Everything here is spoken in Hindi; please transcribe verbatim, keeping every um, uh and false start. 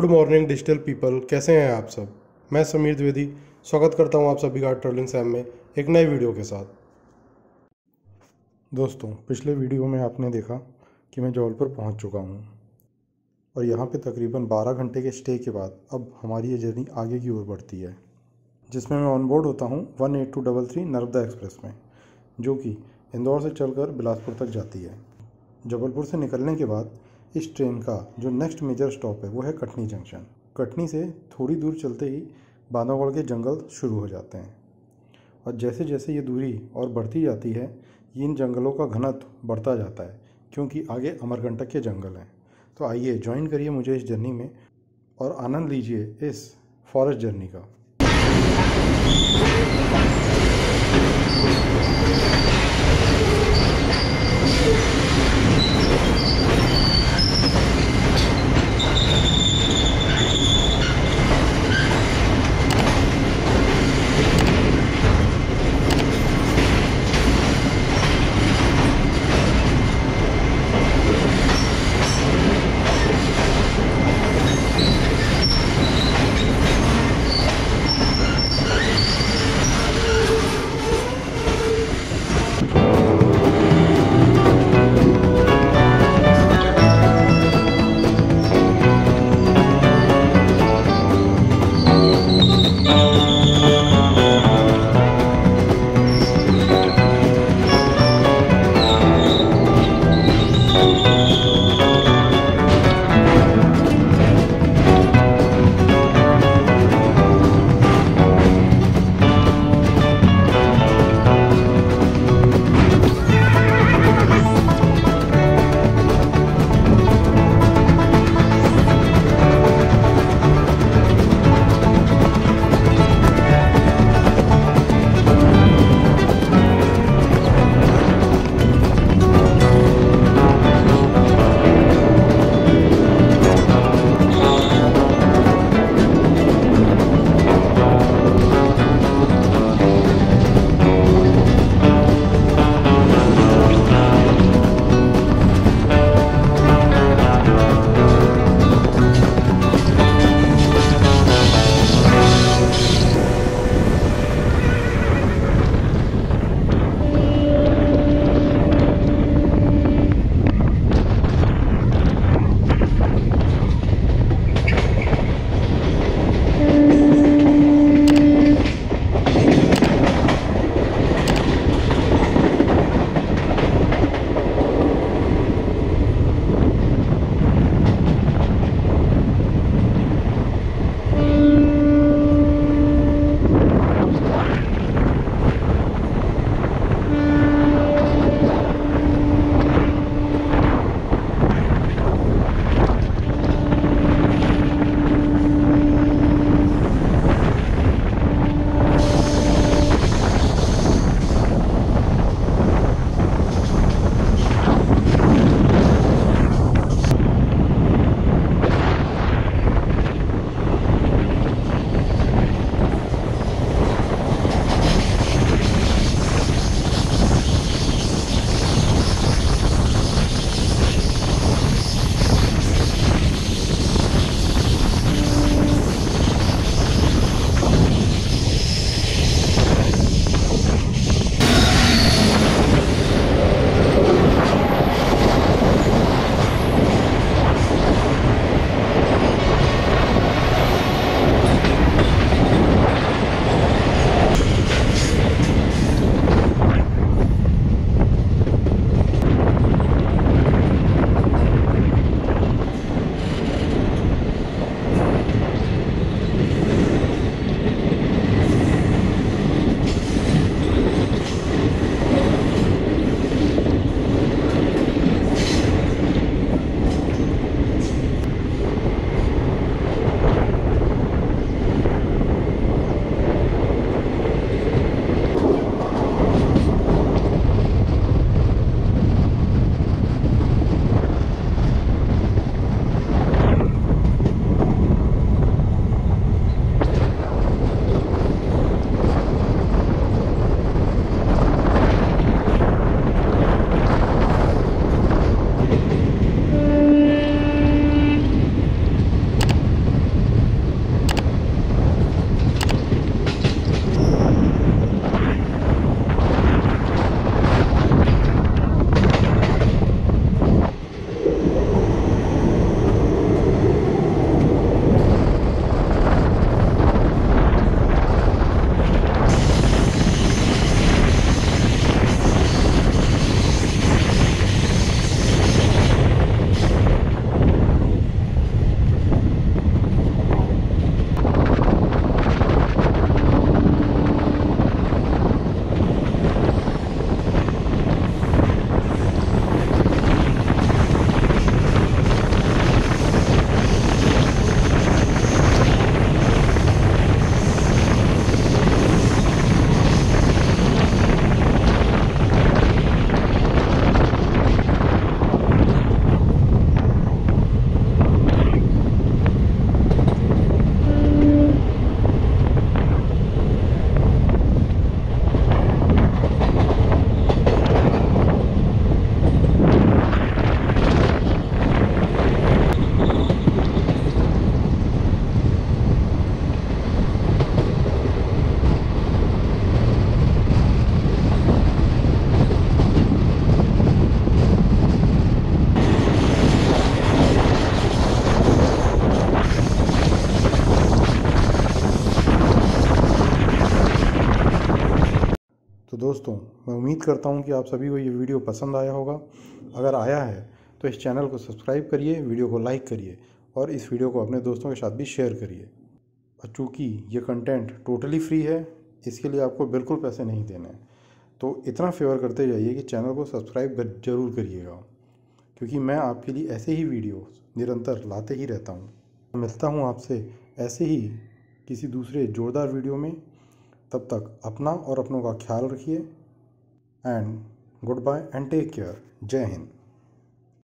मॉर्निंग डिजिटल पीपल, कैसे हैं आप सब। मैं समीर द्विवेदी स्वागत करता हूं आप सभी का ट्रैवलिंग सैम में एक नए वीडियो के साथ। दोस्तों, पिछले वीडियो में आपने देखा कि मैं जबलपुर पहुंच चुका हूं और यहां पे तकरीबन बारह घंटे के स्टे के बाद अब हमारी ये जर्नी आगे की ओर बढ़ती है, जिसमें मैं ऑन बोर्ड होता हूं one eight two double three Narmada express में, जो कि इंदौर से चलकर बिलासपुर तक जाती है। जबलपुर से निकलने के बाद इस ट्रेन का जो नेक्स्ट मेजर स्टॉप है वो है कटनी जंक्शन। कटनी से थोड़ी दूर चलते ही बांधवगढ़ के जंगल शुरू हो जाते हैं और जैसे जैसे ये दूरी और बढ़ती जाती है, इन जंगलों का घनत्व बढ़ता जाता है क्योंकि आगे अमरकंटक के जंगल हैं। तो आइए ज्वाइन करिए मुझे इस जर्नी में और आनंद लीजिए इस फॉरेस्ट जर्नी का। तो दोस्तों, मैं उम्मीद करता हूँ कि आप सभी को ये वीडियो पसंद आया होगा। अगर आया है तो इस चैनल को सब्सक्राइब करिए, वीडियो को लाइक करिए और इस वीडियो को अपने दोस्तों के साथ भी शेयर करिए। और चूँकि ये कंटेंट टोटली फ्री है, इसके लिए आपको बिल्कुल पैसे नहीं देने हैं। तो इतना फेवर करते जाइए कि चैनल को सब्सक्राइब ज़रूर करिएगा, क्योंकि मैं आपके लिए ऐसे ही वीडियो निरंतर लाते ही रहता हूँ। मिलता हूँ आपसे ऐसे ही किसी दूसरे जोरदार वीडियो में। तब तक अपना और अपनों का ख्याल रखिए and good bye and take care. जय हिंद।